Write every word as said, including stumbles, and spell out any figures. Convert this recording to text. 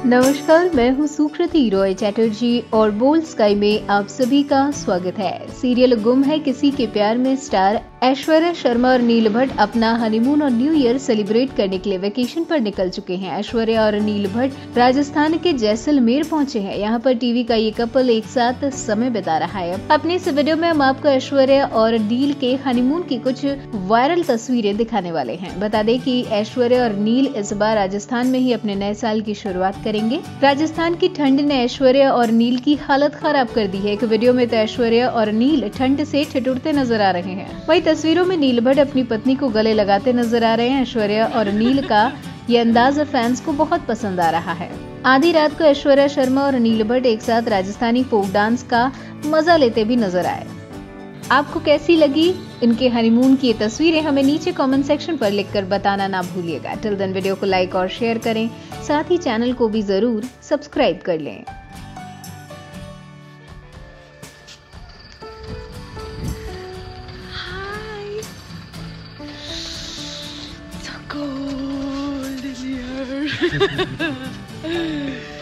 नमस्कार, मैं हूँ सुकृति रॉय चैटर्जी और बोल्ड स्काई में आप सभी का स्वागत है। सीरियल गुम है किसी के प्यार में स्टार ऐश्वर्या शर्मा और नील भट्ट अपना हनीमून और न्यू ईयर सेलिब्रेट करने के लिए वेकेशन पर निकल चुके हैं। ऐश्वर्या और नील भट्ट राजस्थान के जैसलमेर पहुंचे हैं। यहाँ पर टीवी का ये कपल एक साथ समय बिता रहा है। अपनी इस वीडियो में हम आपको ऐश्वर्या और नील के हनीमून की कुछ वायरल तस्वीरें दिखाने वाले हैं। बता दें कि ऐश्वर्या और नील इस बार राजस्थान में ही अपने नए साल की शुरुआत करेंगे। राजस्थान की ठंड ने ऐश्वर्या और नील की हालत खराब कर दी है। एक वीडियो में तो ऐश्वर्या और नील ठंड से ठिठुरते नजर आ रहे हैं। वहीं तस्वीरों में नील भट्ट अपनी पत्नी को गले लगाते नजर आ रहे हैं। ऐश्वर्या और नील का ये अंदाज फैंस को बहुत पसंद आ रहा है। आधी रात को ऐश्वर्या शर्मा और नील भट्ट एक साथ राजस्थानी फोक डांस का मजा लेते भी नजर आए। आपको कैसी लगी इनके हनीमून की ये तस्वीरें हमें नीचे कमेंट सेक्शन पर लिखकर बताना ना भूलिएगा। टिल देन वीडियो को लाइक और शेयर करें, साथ ही चैनल को भी जरूर सब्सक्राइब कर लें। Cold in here.